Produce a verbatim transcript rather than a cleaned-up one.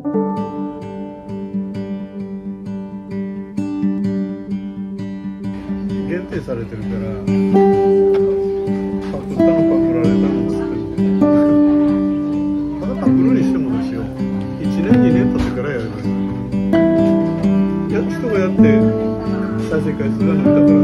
限定されてるからパクったのパクられたのっつってもただパクるにしてもですよいちねんにねん経ってからやります。や人がやって再生回数が伸びたから